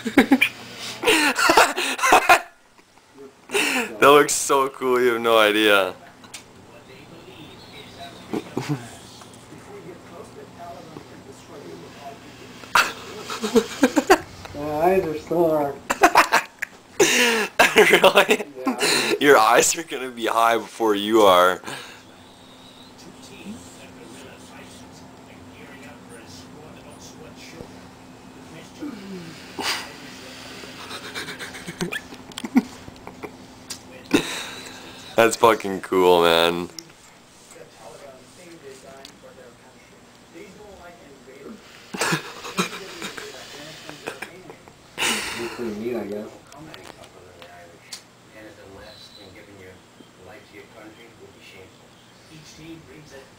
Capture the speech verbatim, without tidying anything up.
That looks so cool, you have no idea. My eyes are sore. Really? Yeah. Your eyes are gonna be high before you are. That's fucking cool, man. Pretty neat, I guess. Anything less than giving your life to your country would be shameful. Each team brings it